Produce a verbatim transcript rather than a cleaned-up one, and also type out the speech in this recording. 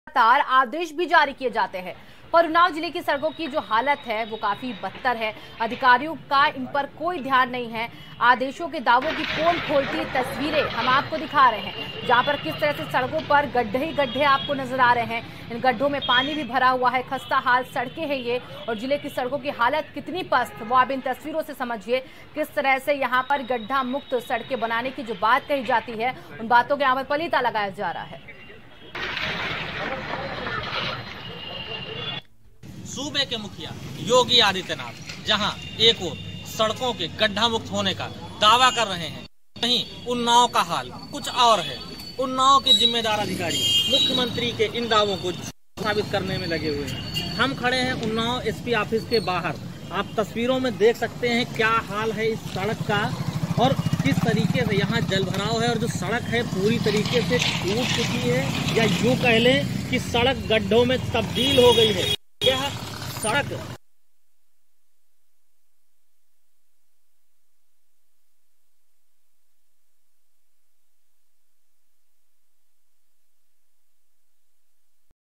लगातार आदेश भी जारी किए जाते हैं, पर उन्नाव जिले की सड़कों की जो हालत है वो काफी बदतर है। अधिकारियों का इन पर कोई ध्यान नहीं है। आदेशों के दावों की पोल खोलती तस्वीरें हम आपको दिखा रहे हैं, जहां पर किस तरह से सड़कों पर गड्ढे ही गड्ढे आपको नजर आ रहे हैं। इन गड्ढों में पानी भी भरा हुआ है, खस्ता हाल सड़कें हैं ये। और जिले की सड़कों की हालत कितनी पस्त, वो आप इन तस्वीरों से समझिए। किस तरह से यहाँ पर गड्ढा मुक्त सड़कें बनाने की जो बात कही जाती है, उन बातों के यहाँ पर पलीता लगाया जा रहा है। सूबे के मुखिया योगी आदित्यनाथ जहां एक ओर सड़कों के गड्ढा मुक्त होने का दावा कर रहे हैं, वहीं उन्नाव का हाल कुछ और है। उन्नाव के जिम्मेदार अधिकारी मुख्यमंत्री के इन दावों को साबित करने में लगे हुए हैं। हम खड़े हैं उन्नाव एसपी ऑफिस के बाहर। आप तस्वीरों में देख सकते हैं क्या हाल है इस सड़क का और किस तरीके से यहाँ जल भराव है, और जो सड़क है पूरी तरीके से टूट चुकी है, या यूँ कह लें कि सड़क गड्ढों में तब्दील हो गई है। यह सड़क